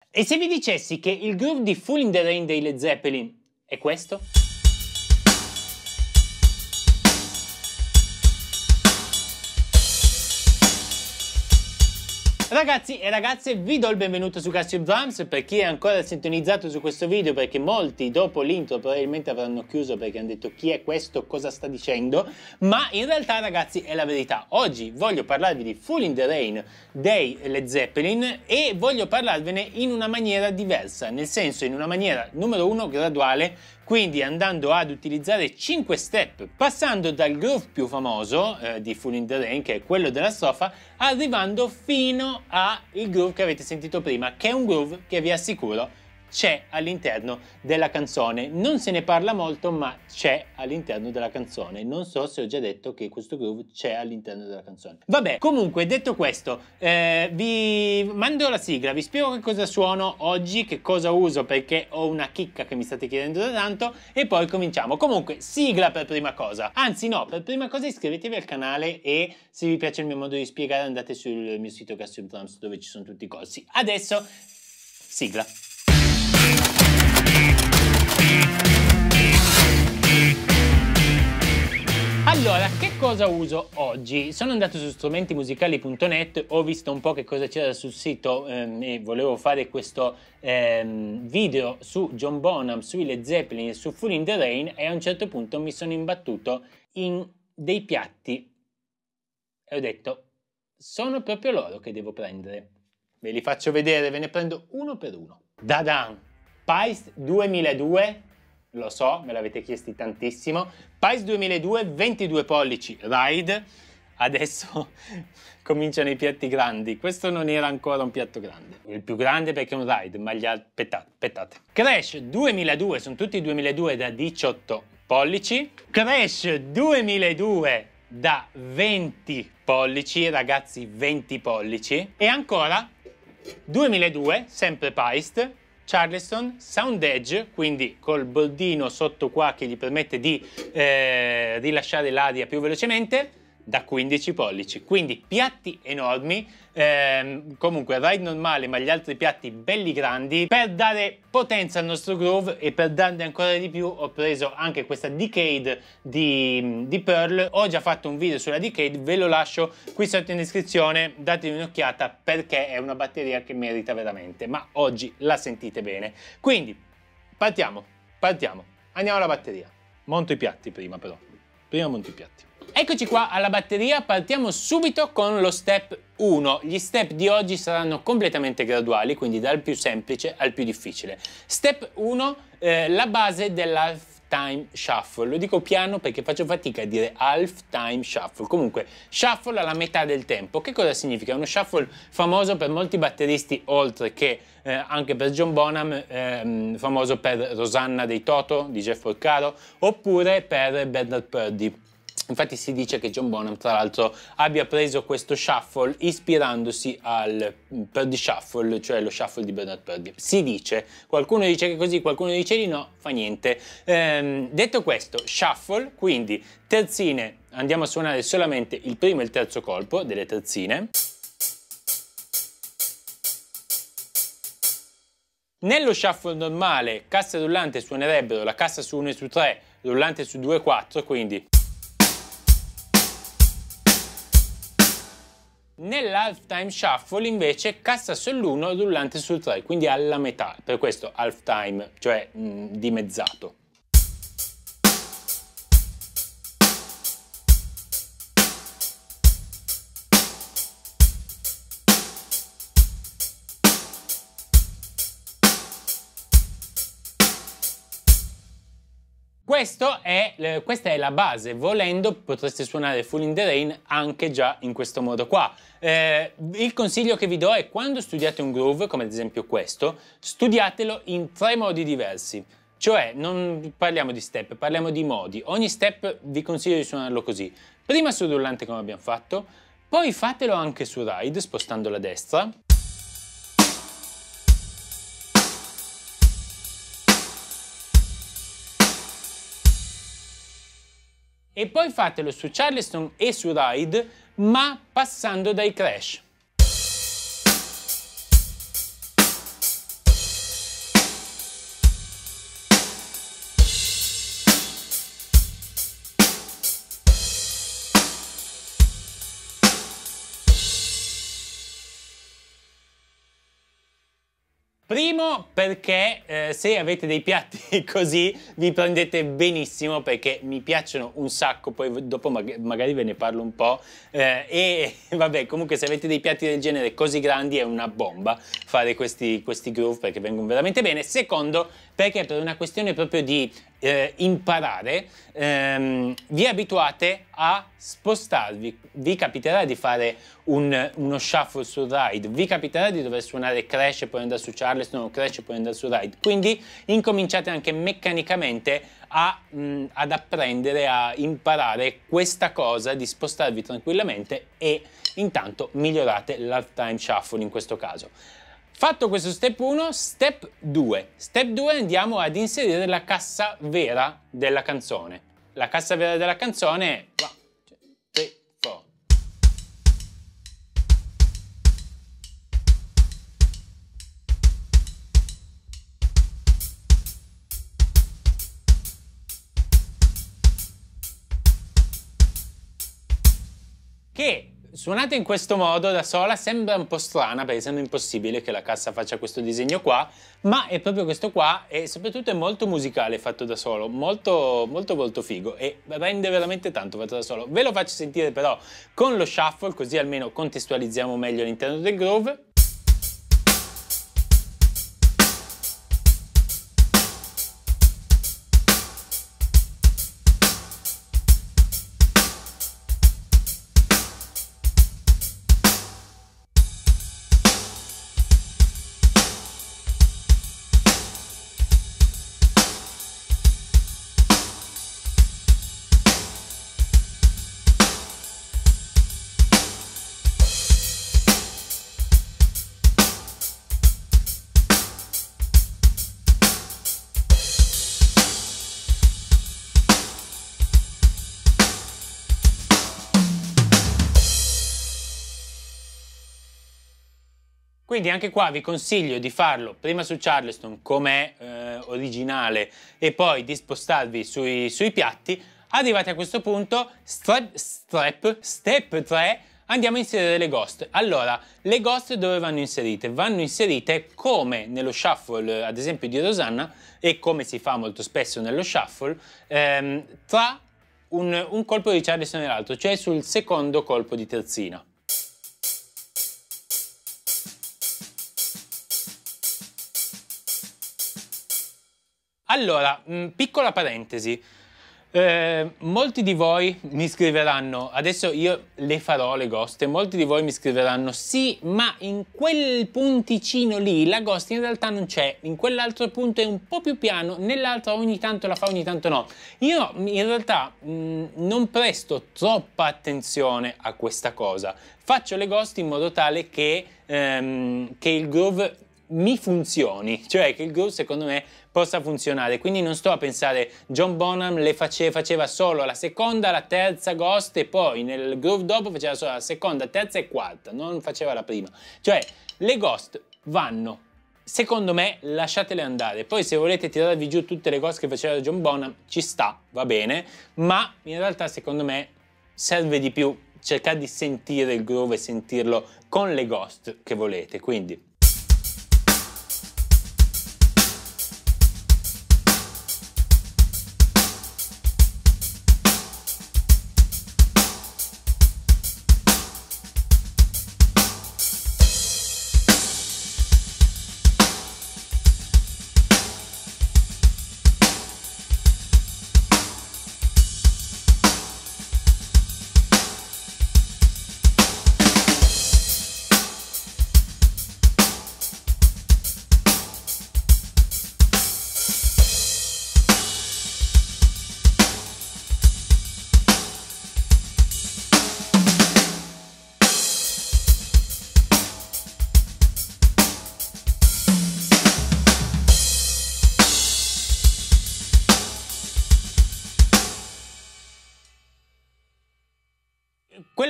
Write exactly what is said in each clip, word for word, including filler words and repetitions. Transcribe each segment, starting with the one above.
E se vi dicessi che il groove di Fool in the Rain dei Led Zeppelin è questo? Ragazzi e ragazze, vi do il benvenuto su Casio Drums. Per chi è ancora sintonizzato su questo video, perché molti dopo l'intro probabilmente avranno chiuso perché hanno detto chi è questo, cosa sta dicendo, ma in realtà ragazzi è la verità. Oggi voglio parlarvi di Fool in the Rain dei Led Zeppelin e voglio parlarvene in una maniera diversa, nel senso in una maniera numero uno graduale, quindi andando ad utilizzare cinque step, passando dal groove più famoso eh, di Fool in the Rain, che è quello della strofa, arrivando fino al groove che avete sentito prima, che è un groove che vi assicuro c'è all'interno della canzone. Non se ne parla molto, ma c'è all'interno della canzone. Non so se ho già detto che questo groove c'è all'interno della canzone. Vabbè, comunque detto questo, eh, vi mando la sigla, vi spiego che cosa suono oggi, che cosa uso, perché ho una chicca che mi state chiedendo da tanto, e poi cominciamo. Comunque, sigla per prima cosa. Anzi no, per prima cosa iscrivetevi al canale e se vi piace il mio modo di spiegare andate sul mio sito Casio Drums dove ci sono tutti i corsi. Adesso, sigla. Allora, che cosa uso oggi? Sono andato su strumenti musicali punto net, ho visto un po' che cosa c'era sul sito ehm, e volevo fare questo ehm, video su John Bonham, sui Led Zeppelin e su Fool in the Rain, e a un certo punto mi sono imbattuto in dei piatti e ho detto, sono proprio loro che devo prendere. Ve li faccio vedere, ve ne prendo uno per uno. Da-dan! Paist duemiladue, lo so, me l'avete chiesti tantissimo. Paist duemiladue, ventidue pollici Ride. Adesso cominciano i piatti grandi. Questo non era ancora un piatto grande. Il più grande perché è un Ride, ma gli altri... Aspettate, aspettate. Crash duemiladue, sono tutti duemiladue da diciotto pollici. Crash duemiladue da venti pollici, ragazzi, venti pollici. E ancora duemiladue, sempre Paist, Charleston Sound Edge, quindi col bordino sotto qua che gli permette di eh, rilasciare l'aria più velocemente, da quindici pollici. Quindi piatti enormi, ehm, comunque ride normale, ma gli altri piatti belli grandi. Per dare potenza al nostro groove e per darne ancora di più ho preso anche questa Decade di, di Pearl. Ho già fatto un video sulla Decade, ve lo lascio qui sotto in descrizione, datevi un'occhiata perché è una batteria che merita veramente, ma oggi la sentite bene. Quindi partiamo, partiamo, andiamo alla batteria. Monto i piatti prima però, prima monto i piatti. Eccoci qua alla batteria, partiamo subito con lo step uno. Gli step di oggi saranno completamente graduali, quindi dal più semplice al più difficile. Step uno, eh, la base dell'half time shuffle. Lo dico piano perché faccio fatica a dire half time shuffle. Comunque, shuffle alla metà del tempo. Che cosa significa? È uno shuffle famoso per molti batteristi, oltre che eh, anche per John Bonham, ehm, famoso per Rosanna dei Toto di Jeff Porcaro, oppure per Bernard Purdie. Infatti si dice che John Bonham, tra l'altro, abbia preso questo shuffle ispirandosi al Purdie Shuffle, cioè lo shuffle di Bernard Purdie. Si dice, qualcuno dice che così, qualcuno dice di no, fa niente. Ehm, detto questo, shuffle, quindi terzine, andiamo a suonare solamente il primo e il terzo colpo delle terzine. Nello shuffle normale, cassa e rullante suonerebbero la cassa su uno e su tre, rullante su due e quattro, quindi... Nell'half time shuffle invece cassa sull'uno, rullante sul tre, quindi alla metà, per questo half time, cioè mh, dimezzato. Questo è, questa è la base, volendo potreste suonare Fool in the Rain anche già in questo modo qua. Eh, il consiglio che vi do è quando studiate un groove, come ad esempio questo, studiatelo in tre modi diversi. Cioè, non parliamo di step, parliamo di modi. Ogni step vi consiglio di suonarlo così. Prima sul rullante come abbiamo fatto, poi fatelo anche su ride, spostando la destra. E poi fatelo su Charleston e su Ride, ma passando dai crash. Primo perché eh, se avete dei piatti così vi prendete benissimo, perché mi piacciono un sacco, poi dopo mag magari ve ne parlo un po', eh, e vabbè, comunque se avete dei piatti del genere così grandi è una bomba fare questi, questi groove, perché vengono veramente bene. Secondo perché per una questione proprio di eh, imparare ehm, vi abituate a spostarvi, vi capiterà di fare un, uno shuffle sul ride, vi capiterà di dover suonare Crash e poi andare su Charleston, Crash e poi andare su ride, quindi incominciate anche meccanicamente a, mh, ad apprendere, a imparare questa cosa di spostarvi tranquillamente e intanto migliorate l'halftime shuffle in questo caso. Fatto questo step uno, step due. Step due andiamo ad inserire la cassa vera della canzone. La cassa vera della canzone è one, two, three, four. Che suonata in questo modo da sola sembra un po' strana, perché sembra impossibile che la cassa faccia questo disegno qua, ma è proprio questo qua, e soprattutto è molto musicale fatto da solo, molto molto molto figo e rende veramente tanto fatto da solo. Ve lo faccio sentire però con lo shuffle, così almeno contestualizziamo meglio all'interno del groove. Quindi anche qua vi consiglio di farlo prima su Charleston come eh, originale e poi di spostarvi sui, sui piatti. Arrivati a questo punto, step, step, step tre, andiamo a inserire le ghost. Allora, le ghost dove vanno inserite? Vanno inserite come nello shuffle, ad esempio di Rosanna, e come si fa molto spesso nello shuffle, ehm, tra un, un colpo di Charleston e l'altro, cioè sul secondo colpo di terzina. Allora, mh, piccola parentesi, eh, molti di voi mi scriveranno, adesso io le farò le ghost, e molti di voi mi scriveranno sì, ma in quel punticino lì la ghost in realtà non c'è, in quell'altro punto è un po' più piano, nell'altro ogni tanto la fa, ogni tanto no. Io in realtà mh, non presto troppa attenzione a questa cosa, faccio le ghost in modo tale che, ehm, che il groove mi funzioni, cioè che il groove secondo me possa funzionare, quindi non sto a pensare John Bonham le face, faceva solo la seconda, la terza ghost e poi nel groove dopo faceva solo la seconda, terza e quarta, non faceva la prima, cioè le ghost vanno, secondo me lasciatele andare, poi se volete tirarvi giù tutte le ghost che faceva John Bonham ci sta, va bene, ma in realtà secondo me serve di più cercare di sentire il groove e sentirlo con le ghost che volete, quindi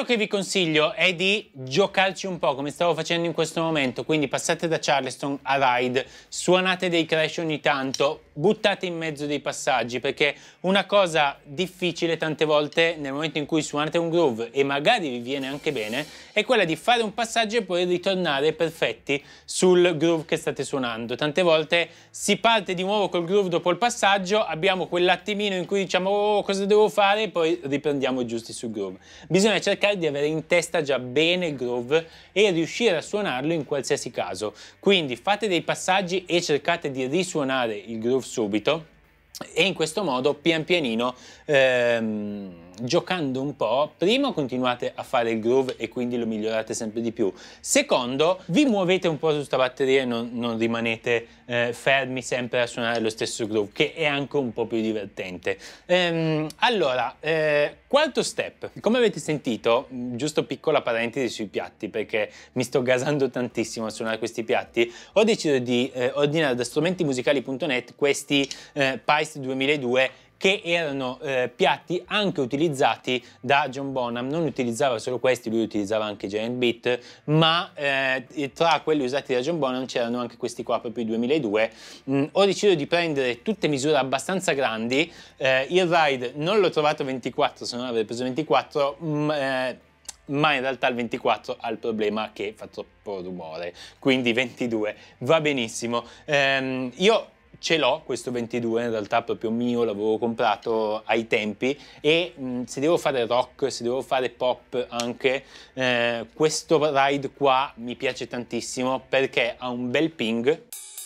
che vi consiglio è di giocarci un po' come stavo facendo in questo momento, quindi passate da Charleston a ride, suonate dei crash ogni tanto, buttate in mezzo dei passaggi, perché una cosa difficile tante volte nel momento in cui suonate un groove e magari vi viene anche bene è quella di fare un passaggio e poi ritornare perfetti sul groove che state suonando. Tante volte si parte di nuovo col groove dopo il passaggio, abbiamo quell'attimino in cui diciamo oh, cosa devo fare e poi riprendiamo giusti sul groove. Bisogna cercare di avere in testa già bene il groove e riuscire a suonarlo in qualsiasi caso. Quindi fate dei passaggi e cercate di risuonare il groove subito e in questo modo pian pianino ehm, giocando un po', primo continuate a fare il groove e quindi lo migliorate sempre di più, secondo vi muovete un po' su sta batteria e non, non rimanete eh, fermi sempre a suonare lo stesso groove, che è anche un po' più divertente. Ehm, allora, eh, quarto step, come avete sentito, giusto piccola parentesi sui piatti perché mi sto gasando tantissimo a suonare questi piatti, ho deciso di eh, ordinare da strumenti musicali punto net questi eh, Pice duemiladue che erano eh, piatti anche utilizzati da John Bonham. Non utilizzava solo questi, lui utilizzava anche Giant Beat, ma eh, tra quelli usati da John Bonham c'erano anche questi qua, proprio i duemiladue. Mm, ho deciso di prendere tutte misure abbastanza grandi, eh, il ride non l'ho trovato ventiquattro, se non avrei preso ventiquattro, mm, eh, ma in realtà il ventiquattro ha il problema che fa troppo rumore, quindi ventidue va benissimo. Ehm, io ce l'ho questo ventidue, in realtà proprio mio, l'avevo comprato ai tempi e mh, se devo fare rock, se devo fare pop anche, eh, questo ride qua mi piace tantissimo perché ha un bel ping.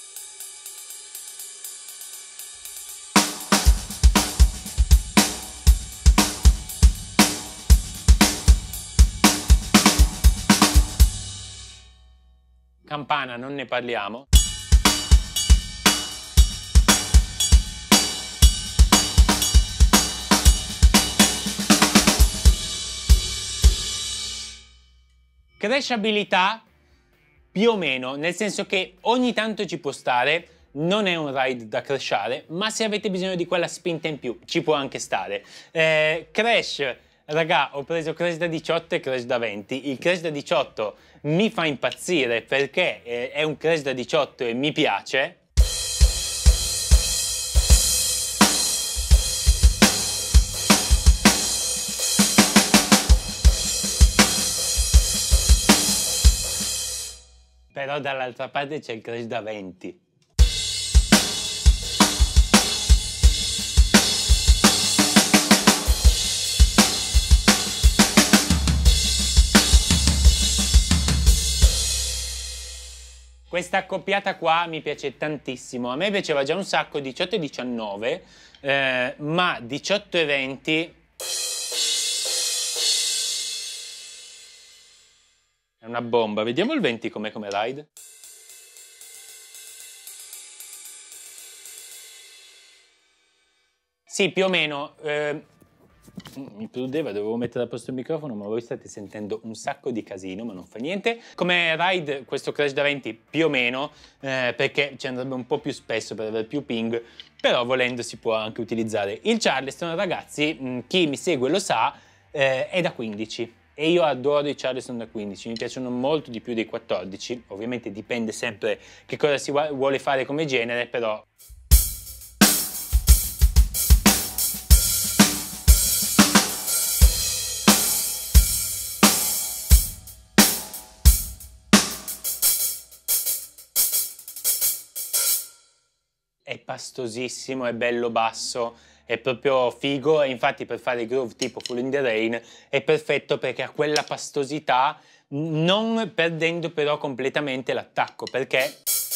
Campana non ne parliamo. Crashabilità più o meno, nel senso che ogni tanto ci può stare, non è un ride da crashare, ma se avete bisogno di quella spinta in più ci può anche stare. Eh, crash, raga, ho preso crash da diciotto e crash da venti. Il crash da diciotto mi fa impazzire perché eh, è un crash da diciotto e mi piace. Però dall'altra parte c'è il crash da venti. Questa accoppiata qua mi piace tantissimo. A me piaceva già un sacco diciotto e diciannove, eh, ma diciotto e venti... è una bomba. Vediamo il venti com'è come ride. Sì, più o meno. Eh, mi prudeva, dovevo mettere a posto il microfono, ma voi state sentendo un sacco di casino, ma non fa niente. Come ride, questo crash da venti più o meno, eh, perché ci andrebbe un po' più spesso per avere più ping, però volendo si può anche utilizzare. Il Charleston, ragazzi, mh, chi mi segue lo sa, eh, è da quindici. E io adoro i Charleston da quindici, mi piacciono molto di più dei quattordici, ovviamente dipende sempre che cosa si vuole fare come genere, però... è pastosissimo, è bello basso, è proprio figo e infatti per fare groove tipo Full in the Rain è perfetto perché ha quella pastosità non perdendo però completamente l'attacco, perché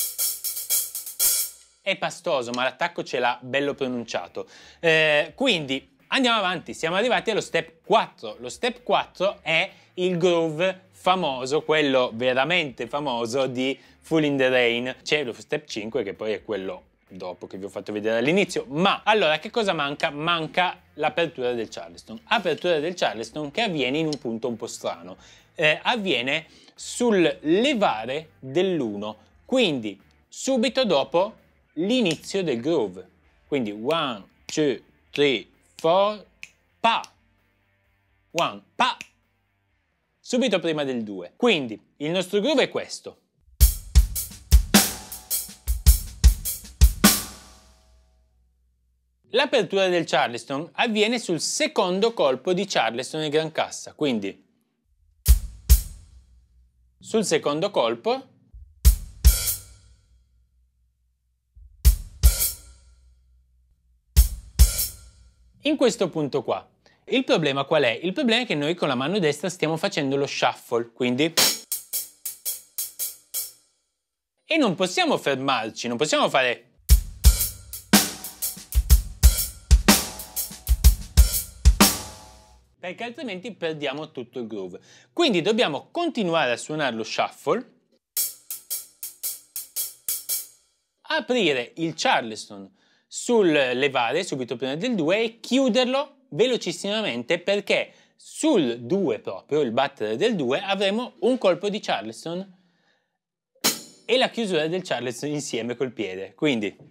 è pastoso ma l'attacco ce l'ha bello pronunciato. Eh, quindi andiamo avanti, siamo arrivati allo step quattro. Lo step quattro è il groove famoso, quello veramente famoso di Full in the Rain. C'è lo step cinque che poi è quello dopo che vi ho fatto vedere all'inizio. Ma allora che cosa manca? Manca l'apertura del Charleston. Apertura del Charleston che avviene in un punto un po' strano. Eh, avviene sul levare dell'uno, quindi subito dopo l'inizio del groove. Quindi one, two, three, four, pa. One, pa. subito prima del due. Quindi il nostro groove è questo. L'apertura del Charleston avviene sul secondo colpo di Charleston e gran cassa, quindi sul secondo colpo in questo punto qua. Il problema qual è? Il problema è che noi con la mano destra stiamo facendo lo shuffle, quindi e non possiamo fermarci, non possiamo fare perché altrimenti perdiamo tutto il groove. Quindi dobbiamo continuare a suonare lo shuffle, aprire il Charleston sul levare subito prima del due e chiuderlo velocissimamente, perché sul due proprio, il battere del due, avremo un colpo di Charleston e la chiusura del Charleston insieme col piede. Quindi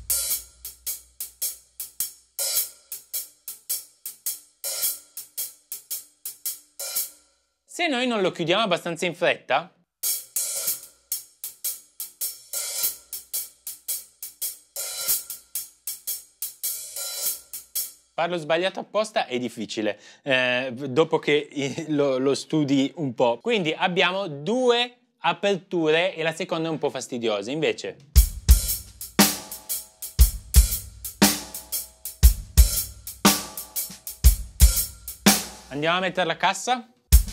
se noi non lo chiudiamo abbastanza in fretta, farlo sbagliato apposta è difficile, eh, dopo che lo, lo studi un po'. Quindi abbiamo due aperture e la seconda è un po' fastidiosa. Invece andiamo a mettere la cassa.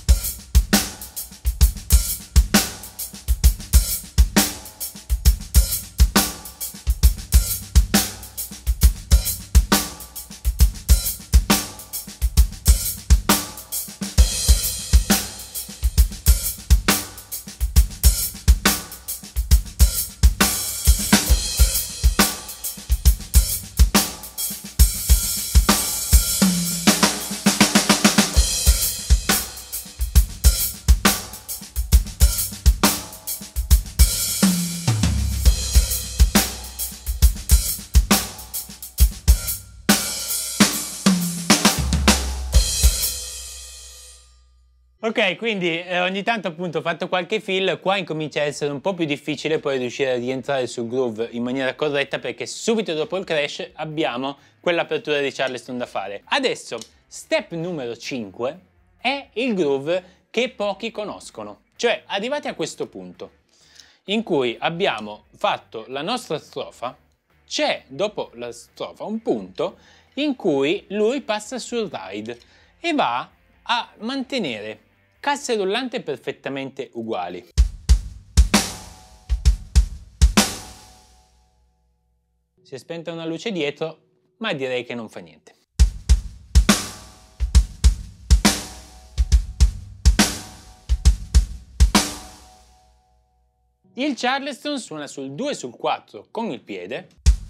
Ok, quindi eh, ogni tanto appunto ho fatto qualche fill, qua incomincia a essere un po' più difficile poi riuscire a rientrare sul groove in maniera corretta, perché subito dopo il crash abbiamo quell'apertura di Charleston da fare. Adesso, step numero cinque è il groove che pochi conoscono, cioè arrivati a questo punto in cui abbiamo fatto la nostra strofa, c'è dopo la strofa un punto in cui lui passa sul ride e va a mantenere casse rullanti perfettamente uguali. Si è spenta una luce dietro, ma direi che non fa niente. Il Charleston suona sul due e sul quattro con il piede.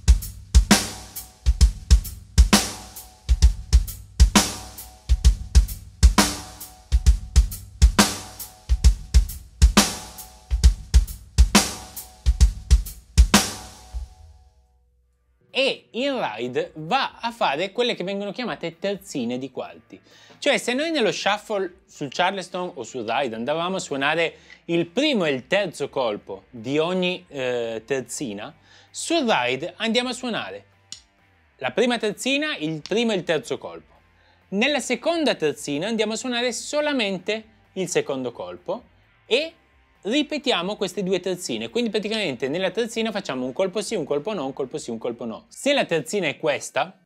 E il ride va a fare quelle che vengono chiamate terzine di quarti. Cioè, se noi nello shuffle sul Charleston o sul ride andavamo a suonare il primo e il terzo colpo di ogni eh, terzina, sul ride andiamo a suonare la prima terzina, il primo e il terzo colpo. Nella seconda terzina andiamo a suonare solamente il secondo colpo e ripetiamo queste due terzine, quindi praticamente nella terzina facciamo un colpo sì, un colpo no, un colpo sì, un colpo no. Se la terzina è questa,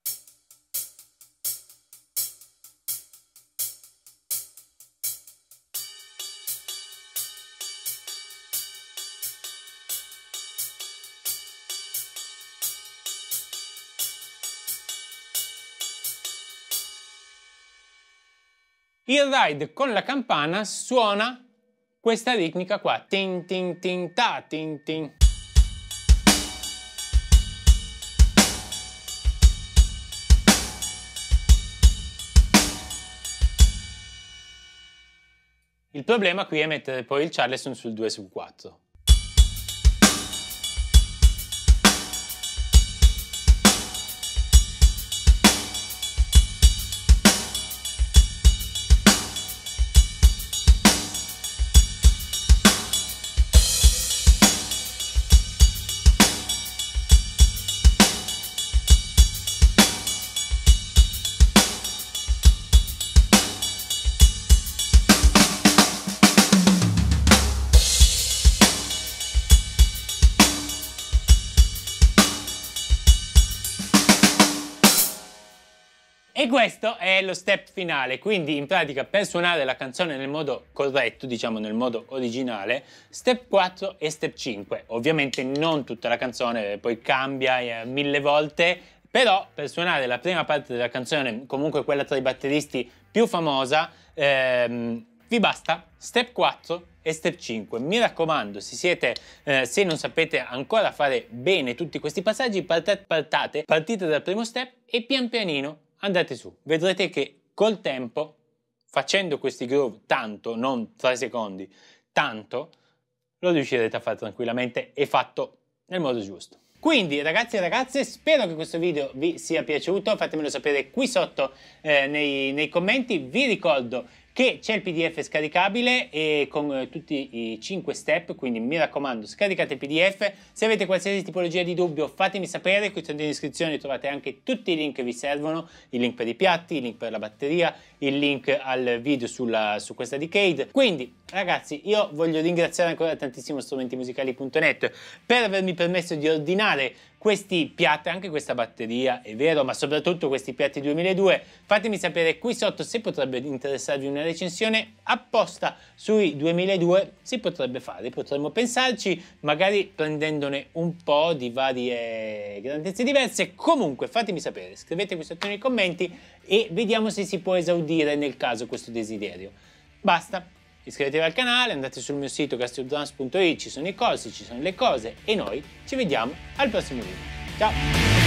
il ride con la campana suona questa ritmica qua, tin tin tin ta tin tin. Il problema qui è mettere poi il Charleston sul due su quattro. E questo è lo step finale, quindi in pratica per suonare la canzone nel modo corretto, diciamo nel modo originale, step quattro e step cinque. Ovviamente non tutta la canzone, poi cambia eh, mille volte, però per suonare la prima parte della canzone, comunque quella tra i batteristi più famosa, ehm, vi basta step quattro e step cinque. Mi raccomando, se siete, eh, se non sapete ancora fare bene tutti questi passaggi, partate, partate, partite dal primo step e pian pianino andate su. Vedrete che col tempo, facendo questi groove tanto, non tre secondi, tanto, lo riuscirete a fare tranquillamente e fatto nel modo giusto. Quindi ragazzi e ragazze, spero che questo video vi sia piaciuto, fatemelo sapere qui sotto eh, nei, nei commenti. Vi ricordo che c'è il P D F scaricabile e con eh, tutti i cinque step, quindi mi raccomando scaricate il P D F. Se avete qualsiasi tipologia di dubbio fatemi sapere, qui sotto in descrizione trovate anche tutti i link che vi servono, il link per i piatti, il link per la batteria, il link al video sulla, su questa Decade. Quindi ragazzi, io voglio ringraziare ancora tantissimo strumenti musicali punto net per avermi permesso di ordinare questi piatti, anche questa batteria, è vero, ma soprattutto questi piatti duemiladue. Fatemi sapere qui sotto se potrebbe interessarvi una recensione apposta sui duemiladue. Si potrebbe fare, potremmo pensarci, magari prendendone un po' di varie grandezze diverse. Comunque fatemi sapere, scrivete qui sotto nei commenti e vediamo se si può esaudire nel caso questo desiderio. Basta, iscrivetevi al canale, andate sul mio sito gastriodrums punto it, ci sono i corsi, ci sono le cose e noi ci vediamo al prossimo video. Ciao!